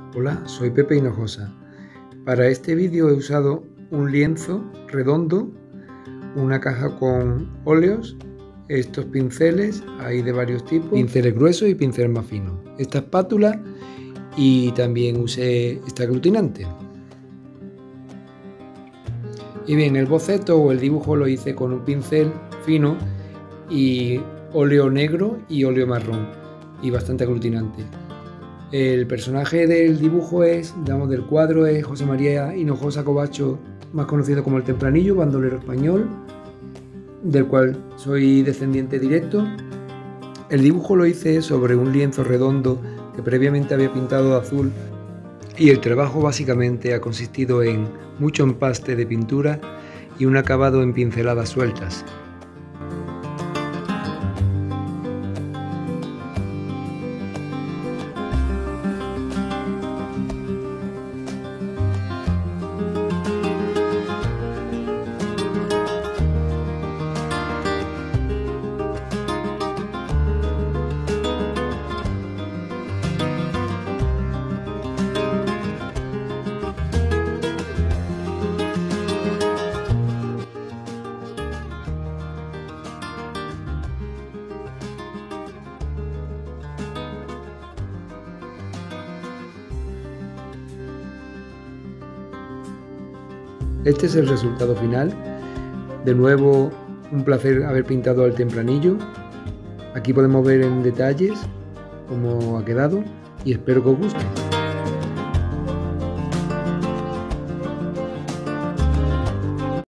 Hola, soy Pepe Hinojosa. Para este vídeo he usado un lienzo redondo, una caja con óleos, estos pinceles, hay de varios tipos, pinceles gruesos y pinceles más finos, esta espátula y también usé este aglutinante. Y bien, el boceto o el dibujo lo hice con un pincel fino y óleo negro y óleo marrón y bastante aglutinante. El personaje del dibujo del cuadro es José María Hinojosa Covacho, más conocido como el Tempranillo, bandolero español, del cual soy descendiente directo. El dibujo lo hice sobre un lienzo redondo que previamente había pintado de azul y el trabajo básicamente ha consistido en mucho empaste de pintura y un acabado en pinceladas sueltas. Este es el resultado final. De nuevo, un placer haber pintado al Tempranillo. Aquí podemos ver en detalles cómo ha quedado y espero que os guste.